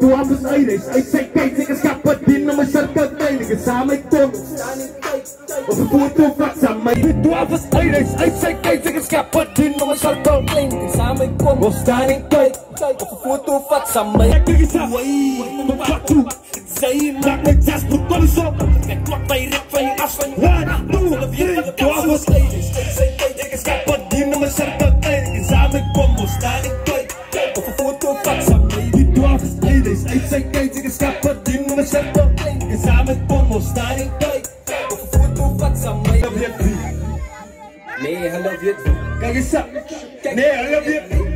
12 is Irish, uit sy kijk, ek is kapot, die nummer cirkel klein, ek is aan my kom. Op een foto vaks aan my. 12 is Irish, uit sy kijk, ek is kapot, die nummer cirkel klein, ek is aan my kom. Ons staan en kijk, op een foto vaks aan my. Ek is aan my, wat wat toe, sy maak my jas, moet kom so. Ek klok by rek van jy as van jy. Wat toe, 12 is Irish, uit sy kijk, ek is kapot, die nummer cirkel klein, ek is aan my kom. Ons staan en kijk, op een foto vaks aan my. 12 is Irish, uit sy kijk, ek is kapot, die nummer cirkel klein, ek is aan my kom. Ons staan en kijk, op een foto vaks aan my. Nee, hallo weet wie. Kijk eens op. Nee, hallo weet wie.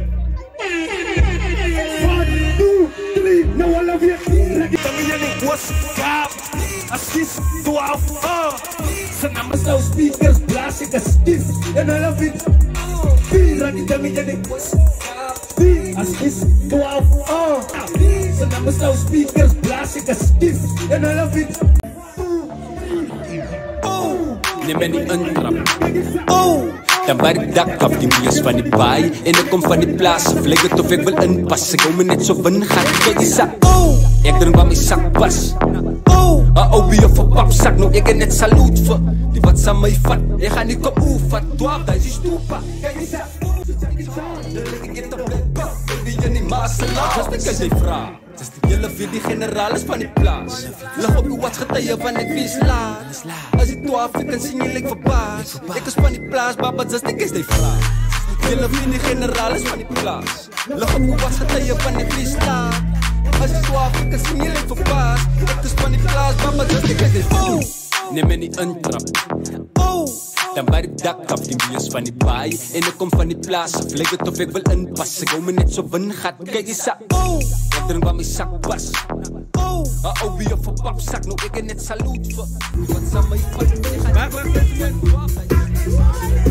1, 2, 3, nou hallo weet wie. Tangen jullie was gaaf. As kies 12, zijn namen nou speakers, blaas ik een stief. En hallo weet wie. Rani tangen jullie was gaaf. As kies 12, zijn namen nou speakers, blaas ik een stief. En hallo weet neem mij niet een trap. Dan waar ik dak af, die moeiers van die baai. En ik kom van die plaats, vlieg het of ik wil inpassen. Ik hou me net zo van gaat, kijk die zak. Ik drink wat mijn zak pas. Wie of een papzak, nou ik net salut voor. Die wat aan mij vat, ik ga niet op oefen. 12, dat is stoepa, kijk die zak. Ik get op de bak, baby, je niet maaselaar. Dat is de vraag. Just die hele weer die generalis van die plaats. Lig op die watch getuie van ek wees laat. As die 12 ek kan sien jy lyk verbaas. Ek is van die plaats, baba, just ek is die vraag. Die hele weer die generalis van die plaats. Lig op die watch getuie van ek wees laat. As die 12 ek kan sien jy lyk verbaas. Ek is van die plaats, baba, just ek is die vraag. Neem my nie intrap. Dan bij de dak af, die biers van die baai. En ik kom van die plaats, vlieg het of ik wil inpassen. Ik hou me net zo van gaat, kijk die zak. Ik drink wat mijn zak pas. Wie of een papzak, nou ik net salut voor. Wat zou mij van?